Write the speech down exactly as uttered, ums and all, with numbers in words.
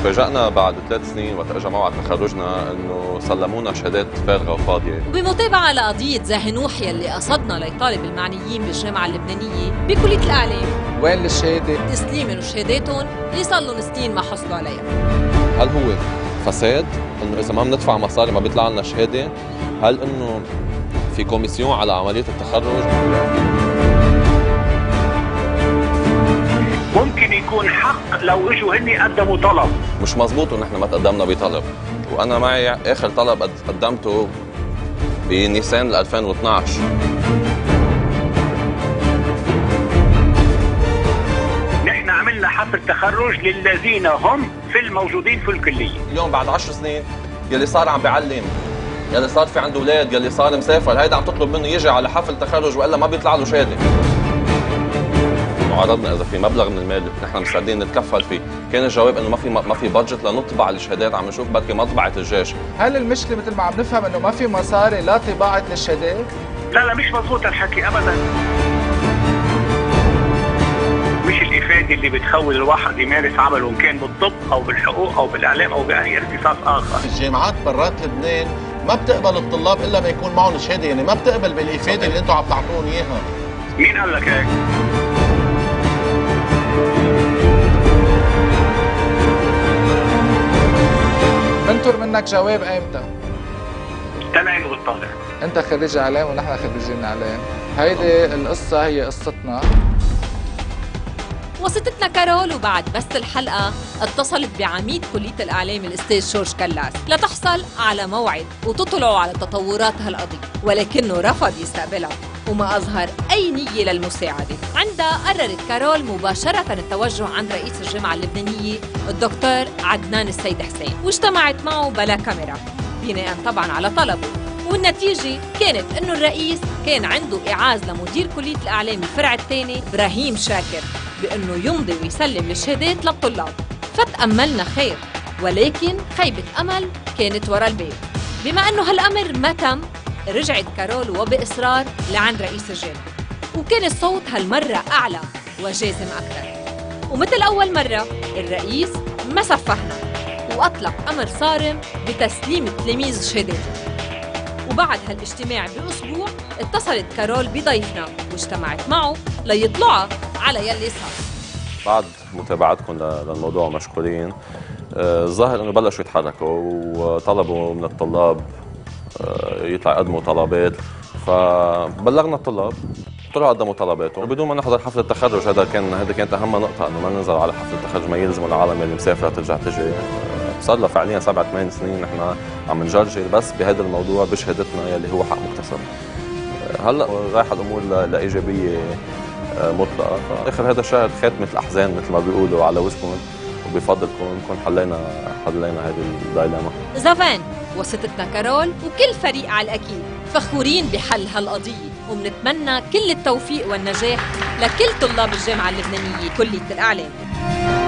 تفاجأنا بعد ثلاث سنين وقت اجى موعد تخرجنا انه سلمونا شهادات فارغه وفاضيه. وبمتابعه لقضيه زاهنوح يلي قصدنا ليطالب المعنيين بالجامعه اللبنانيه بكليه الاعلام وين الشهاده؟ تسليم شهاداتهم اللي صار لهم سنين ما حصلوا عليها. هل هو فساد انه اذا ما بندفع مصاري ما بيطلع لنا شهاده؟ هل انه في كوميسيون على عمليه التخرج؟ ممكن يكون حق لو اجوا هني قدموا طلب. مش مزبوط انه نحن ما تقدمنا بطلب، وانا معي اخر طلب قدمته بنيسان ألفين واثنعش. نحن عملنا حفل تخرج للذين هم في الموجودين في الكليه. اليوم بعد عشر سنين يلي صار عم بيعلم، يلي صار في عنده اولاد، يلي صار مسافر، هيدا عم تطلب منه يجي على حفل تخرج والا ما بيطلع له شهاده. عرضنا اذا في مبلغ من المال نحن مستعدين نتكفل فيه، كان الجواب انه ما في ما في بادجت لنطبع الشهادات، عم نشوف بركي مطبعه الجيش. هل المشكله مثل ما عم نفهم انه ما في مصاري لا طباعه الشهادات؟ لا لا مش مضبوط الحكي ابدا. مش الافاده اللي بتخول الواحد يمارس عمله ان كان بالطب او بالحقوق او بالاعلام او باي اختصاص اخر. في الجامعات برات لبنان ما بتقبل الطلاب الا ما يكون معهم شهاده، يعني ما بتقبل بالافاده اللي انتم عم تعطوهم اياها. مين قال لك هيك؟ بنطر منك جواب ايمتى؟ تمام بالطالع. انت خريج اعلام ونحن خريجين اعلام، هيدي القصه هي قصتنا. وسطتنا كارول، وبعد بث الحلقه اتصلت بعميد كليه الاعلام الاستاذ جورج كلاس لتحصل على موعد وتطلعوا على تطورات هالقضيه، ولكنه رفض يستقبلها وما أظهر أي نية للمساعدة. عندها قررت كارول مباشرة التوجه عند رئيس الجامعة اللبنانية الدكتور عدنان السيد حسين، واجتمعت معه بلا كاميرا بناء طبعا على طلبه. والنتيجة كانت أنه الرئيس كان عنده إعاز لمدير كلية الأعلام الفرع الثاني إبراهيم شاكر بأنه يمضي ويسلم الشهادات للطلاب. فتأملنا خير، ولكن خيبة أمل كانت ورا الباب. بما أنه هالأمر ما تم، رجعت كارول وبإصرار لعند رئيس الجامعة، وكان الصوت هالمرة أعلى وجازم أكثر. ومثل أول مرة الرئيس ما سفهنا وأطلق أمر صارم بتسليم التلاميذ شهاداتهم. وبعد هالاجتماع بأسبوع اتصلت كارول بضيفنا واجتمعت معه ليطلعها على يلي صار. بعد متابعتكم للموضوع مشكورين. الظاهر انه بلشوا يتحركوا وطلبوا من الطلاب يطلع يقدموا طلبات، فبلغنا الطلاب طلعوا قدموا طلباتهم بدون ما نحضر حفل التخرج. هذا كان هذا كانت اهم نقطه، انه ما ننزل على حفل التخرج، ما يلزموا العالم اللي مسافره ترجع تجي. صار لها فعليا سبع ثمان سنين نحن عم نجرجر بس بهذا الموضوع بشهادتنا يلي هو حق مكتسب. هلا رايحه الامور لايجابيه مطلقه، فاخر هذا الشهر خاتمه الاحزان مثل ما بيقولوا على وشكم، وبفضلكم نكون حلينا حلينا هذه الدايلاما. زافان، وسطتنا كارول وكل فريق على الأكيد فخورين بحل هالقضية، ومنتمنى كل التوفيق والنجاح لكل طلاب الجامعة اللبنانية كلية الأعلام.